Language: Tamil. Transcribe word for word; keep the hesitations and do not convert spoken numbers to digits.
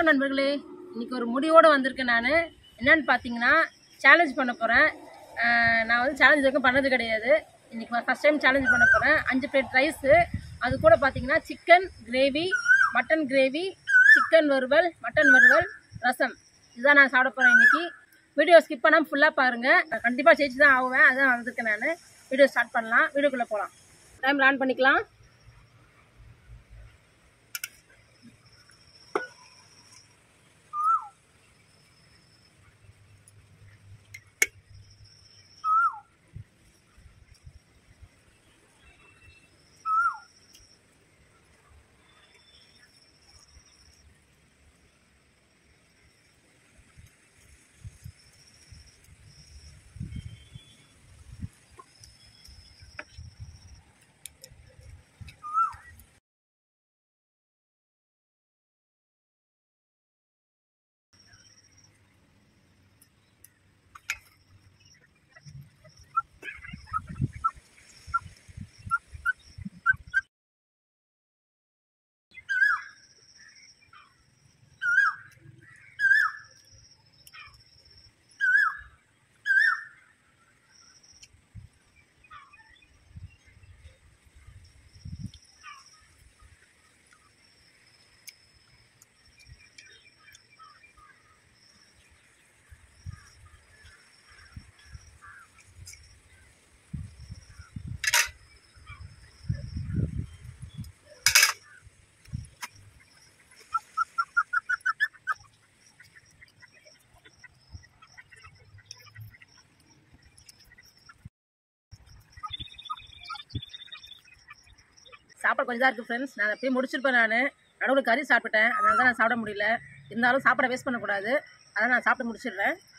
வணக்கம் நண்பர்களே, இன்னைக்கு ஒரு முடிவோடு வந்திருக்கேன். நான் என்னன்னு பார்த்தீங்கன்னா சேலஞ்ச் பண்ண போகிறேன். நான் வந்து சேலஞ்ச் வரைக்கும் பண்ணது கிடையாது. இன்றைக்கி ஃபஸ்ட் டைம் சேலஞ்ச் பண்ண போகிறேன். அஞ்சு பிளேட் ரைஸு, அது கூட பார்த்தீங்கன்னா chicken gravy, mutton gravy, chicken வறுவல், மட்டன் வறுவல், ரசம், இதுதான் நான் சாப்பிட போகிறேன் இன்றைக்கி. வீடியோ ஸ்கிப் பண்ணாமல் ஃபுல்லாக பாருங்கள். நான் கண்டிப்பாக ஜெயிச்சு தான் ஆகுவேன். அதுதான் வந்திருக்கேன். நான் வீடியோ ஸ்டார்ட் பண்ணலாம். வீடியோக்குள்ளே போகலாம். டைம் ஆன் பண்ணிக்கலாம். சாப்பாடு கொஞ்சம் தான் இருக்குது ஃப்ரெண்ட்ஸ். நான் அப்படியே முடிச்சிருப்பேன். நான் நடுவில் கறி சாப்பிட்டேன், அதனால தான் நான் சாப்பிட முடியல. இருந்தாலும் சாப்பாடை வேஸ்ட் பண்ணக்கூடாது, அதனால் நான் சாப்பிட்டு முடிச்சிடுறேன்.